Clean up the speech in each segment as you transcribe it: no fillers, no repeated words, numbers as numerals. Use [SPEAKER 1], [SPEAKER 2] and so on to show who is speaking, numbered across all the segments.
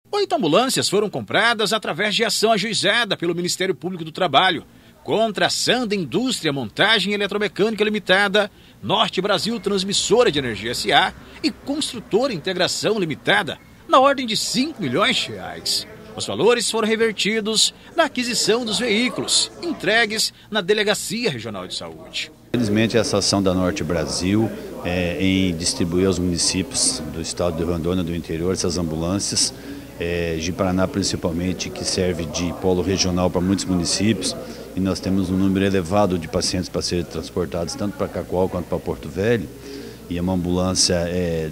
[SPEAKER 1] 8 ambulâncias foram compradas através de ação ajuizada pelo Ministério Público do Trabalho contra a Sanda Indústria Montagem Eletromecânica Limitada, Norte Brasil Transmissora de Energia S.A. e Construtora Integração Limitada, na ordem de R$ 5 milhões. Os valores foram revertidos na aquisição dos veículos, entregues na Delegacia Regional de Saúde.
[SPEAKER 2] Infelizmente, essa ação da Norte Brasil em distribuir aos municípios do estado de Rondônia, do interior, essas ambulâncias, de Paraná principalmente, que serve de polo regional para muitos municípios, e nós temos um número elevado de pacientes para serem transportados tanto para Cacoal quanto para Porto Velho, e é uma ambulância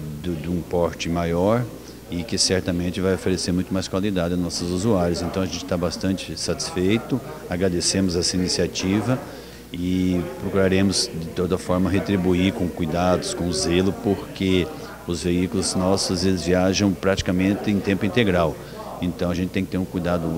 [SPEAKER 2] de um porte maior e que certamente vai oferecer muito mais qualidade aos nossos usuários. Então a gente está bastante satisfeito, agradecemos essa iniciativa e procuraremos de toda forma retribuir com cuidados, com zelo, porque os veículos nossos eles viajam praticamente em tempo integral. Então a gente tem que ter um cuidado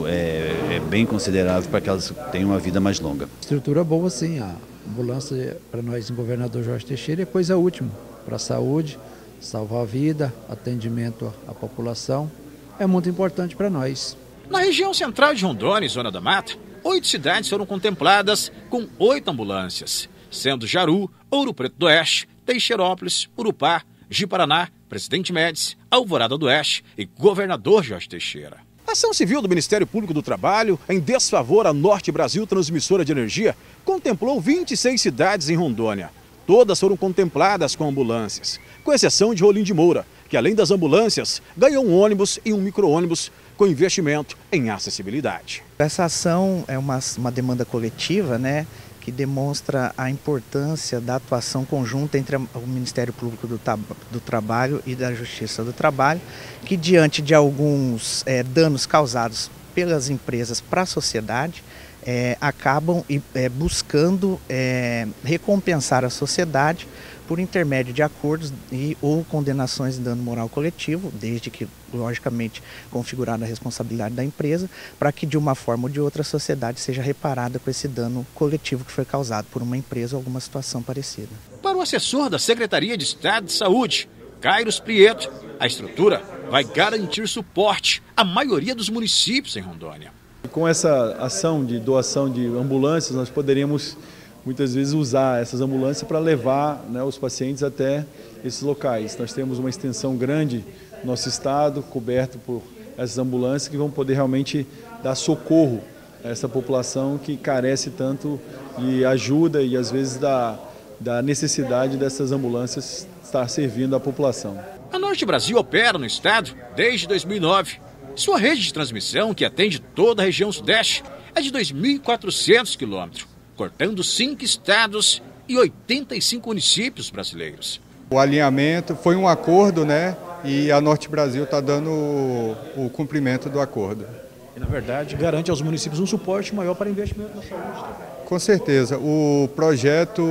[SPEAKER 2] bem considerável para que elas tenham uma vida mais longa.
[SPEAKER 3] Estrutura boa sim, a ambulância para nós em Governador Jorge Teixeira é coisa última para a saúde, salvar a vida, atendimento à população, é muito importante para nós.
[SPEAKER 1] Na região central de Rondônia e Zona da Mata, 8 cidades foram contempladas com 8 ambulâncias, sendo Jaru, Ouro Preto do Oeste, Teixeirópolis, Urupá, Ji-Paraná, Presidente Médici, Alvorada do Oeste e Governador Jorge Teixeira. A ação civil do Ministério Público do Trabalho, em desfavor à Norte Brasil Transmissora de Energia, contemplou 26 cidades em Rondônia. Todas foram contempladas com ambulâncias, com exceção de Rolim de Moura, que além das ambulâncias, ganhou um ônibus e um micro-ônibus com investimento em acessibilidade.
[SPEAKER 4] Essa ação é uma demanda coletiva, né, que demonstra a importância da atuação conjunta entre o Ministério Público do Trabalho e da Justiça do Trabalho, que diante de alguns danos causados pelas empresas para a sociedade, acabam buscando recompensar a sociedade por intermédio de acordos ou condenações de dano moral coletivo, desde que, logicamente, configurada a responsabilidade da empresa, para que de uma forma ou de outra a sociedade seja reparada com esse dano coletivo que foi causado por uma empresa ou alguma situação parecida.
[SPEAKER 1] Para o assessor da Secretaria de Estado de Saúde, Kairos Prieto, a estrutura vai garantir suporte à maioria dos municípios em Rondônia.
[SPEAKER 5] Com essa ação de doação de ambulâncias, nós poderíamos muitas vezes usar essas ambulâncias para levar, né, os pacientes até esses locais. Nós temos uma extensão grande no nosso estado, coberto por essas ambulâncias que vão poder realmente dar socorro a essa população que carece tanto de ajuda e às vezes da necessidade dessas ambulâncias estar servindo à população.
[SPEAKER 1] A Norte Brasil opera no estado desde 2009. Sua rede de transmissão, que atende toda a região sudeste, é de 2.400 quilômetros, cortando 5 estados e 85 municípios brasileiros.
[SPEAKER 6] O alinhamento foi um acordo, né? E a Norte Brasil está dando o cumprimento do acordo.
[SPEAKER 7] E, na verdade, garante aos municípios um suporte maior para investimento na saúde.
[SPEAKER 6] Com certeza. O projeto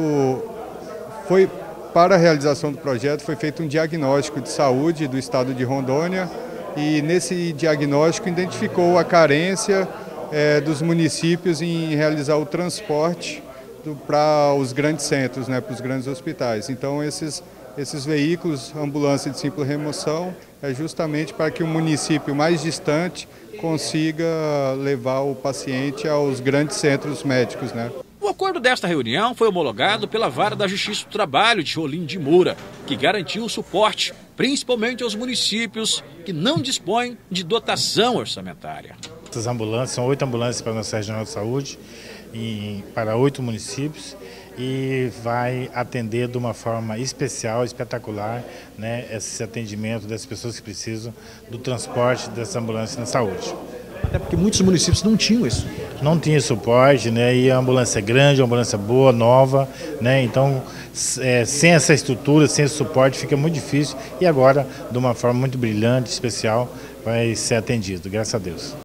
[SPEAKER 6] para a realização do projeto foi feito um diagnóstico de saúde do estado de Rondônia e nesse diagnóstico identificou a carência dos municípios em realizar o transporte para os grandes centros, né, para os grandes hospitais. Então esses veículos, ambulância de simples remoção, é justamente para que o município mais distante consiga levar o paciente aos grandes centros médicos, né?
[SPEAKER 1] O acordo desta reunião foi homologado pela Vara da Justiça do Trabalho de Rolim de Moura, que garantiu o suporte, principalmente aos municípios que não dispõem de dotação orçamentária.
[SPEAKER 8] Essas ambulâncias, são 8 ambulâncias para a nossa Regional de Saúde, para 8 municípios, e vai atender de uma forma especial, espetacular, né, esse atendimento das pessoas que precisam do transporte dessas ambulâncias na saúde.
[SPEAKER 7] Até porque muitos municípios não tinham isso.
[SPEAKER 8] Não tinha suporte, né, e a ambulância é grande, a ambulância boa, nova, né, então sem essa estrutura, sem esse suporte fica muito difícil e agora, de uma forma muito brilhante, especial, vai ser atendido, graças a Deus.